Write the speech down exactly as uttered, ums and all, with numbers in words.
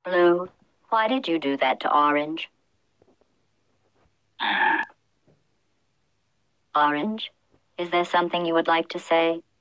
Blue, why did you do that to Orange? Orange, is there something you would like to say?